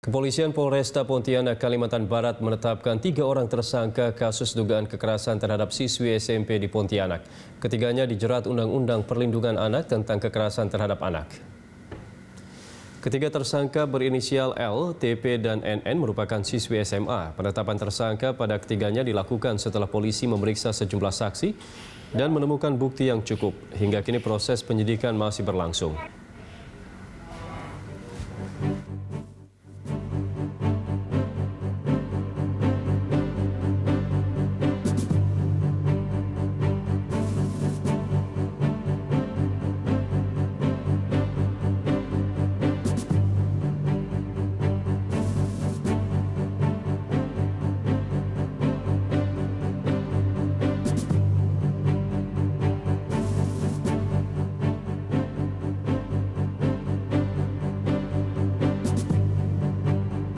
Kepolisian Polresta Pontianak, Kalimantan Barat menetapkan 3 orang tersangka kasus dugaan kekerasan terhadap siswi SMP di Pontianak. Ketiganya dijerat Undang-Undang Perlindungan Anak tentang kekerasan terhadap anak. Ketiga tersangka berinisial L, TP, dan NN merupakan siswi SMA. Penetapan tersangka pada ketiganya dilakukan setelah polisi memeriksa sejumlah saksi dan menemukan bukti yang cukup. Hingga kini proses penyidikan masih berlangsung.